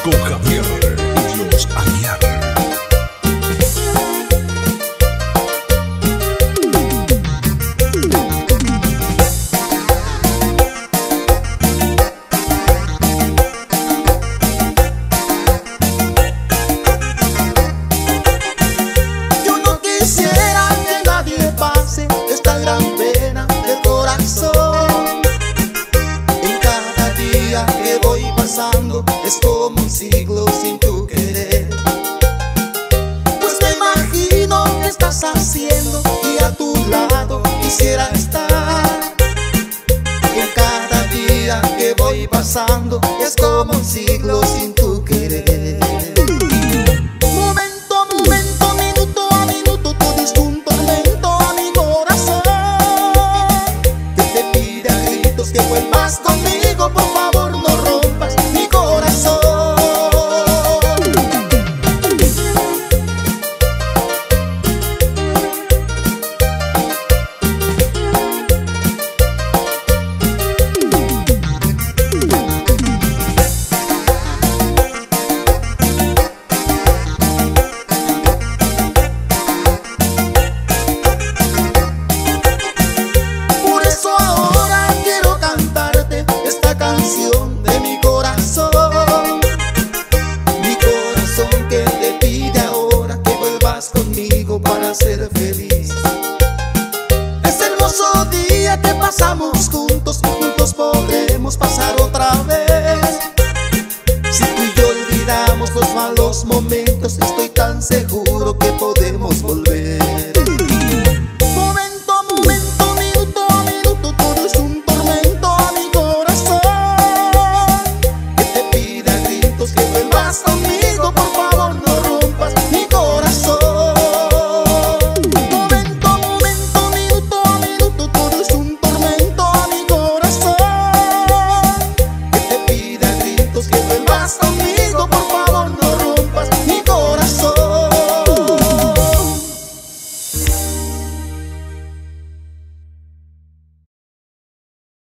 con Javier y Dios Aguiar. Yo no quisiera que nadie pase esta gran pena del corazón. En cada día que voy pasando es como un siglo sin tu querer. Pues me imagino que estás haciendo y a tu lado quisiera estar. En cada día que voy pasando es como un siglo sin tu querer. Momento a momento, minuto a minuto, tú diste un tormento a mi corazón, que te pide a gritos que vuelvas conmigo. Por favor, no rompas mi corazón. Por eso ahora quiero cantarte esta canción de mi corazón. Mi corazón que te pide ahora que vuelvas conmigo para ser feliz. Este hermoso día que pasamos juntos, juntos podremos pasar otra vez. Si tú y yo olvidamos los malos momentos, estoy tan seguro